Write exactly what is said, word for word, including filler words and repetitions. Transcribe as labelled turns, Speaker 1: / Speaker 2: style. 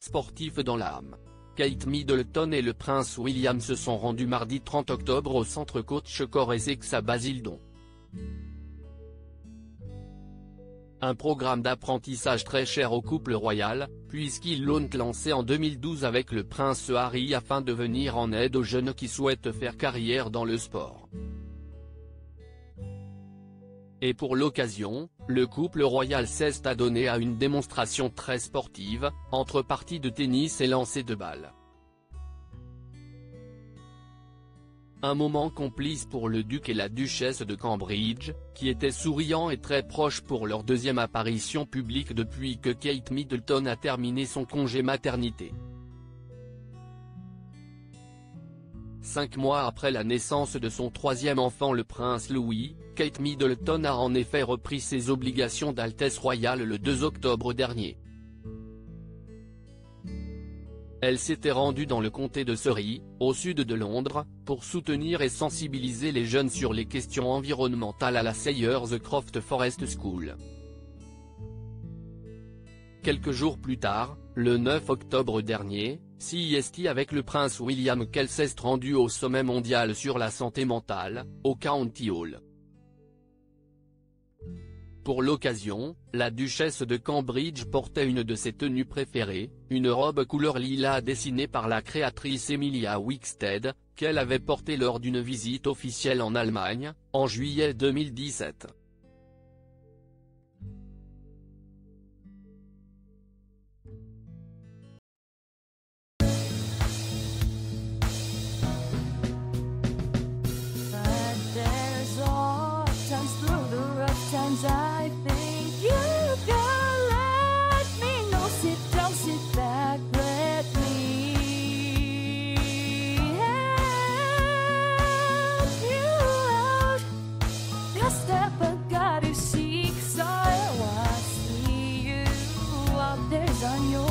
Speaker 1: sportif dans l'âme. Kate Middleton et le prince William se sont rendus mardi trente octobre au centre Coach Corezix à Basildon. Un programme d'apprentissage très cher au couple royal, puisqu'ils l'ont lancé en deux mille douze avec le prince Harry afin de venir en aide aux jeunes qui souhaitent faire carrière dans le sport. Et pour l'occasion, le couple royal s'est adonné à une démonstration très sportive, entre parties de tennis et lancers de balles. Un moment complice pour le duc et la duchesse de Cambridge, qui étaient souriants et très proches pour leur deuxième apparition publique depuis que Kate Middleton a terminé son congé maternité. Cinq mois après la naissance de son troisième enfant le prince Louis, Kate Middleton a en effet repris ses obligations d'Altesse royale le deux octobre dernier. Elle s'était rendue dans le comté de Surrey, au sud de Londres, pour soutenir et sensibiliser les jeunes sur les questions environnementales à la Sayers Croft Forest School. Quelques jours plus tard, le neuf octobre dernier, C S T avec le prince William qu'elle s'est rendue au sommet mondial sur la santé mentale, au County Hall. Pour l'occasion, la duchesse de Cambridge portait une de ses tenues préférées, une robe couleur lilas dessinée par la créatrice Emilia Wickstead, qu'elle avait portée lors d'une visite officielle en Allemagne, en juillet deux mille dix-sept.
Speaker 2: I think you can let me know. Sit down, sit back, let me help you out. Your step, I gotta seek, so I see you out there's on your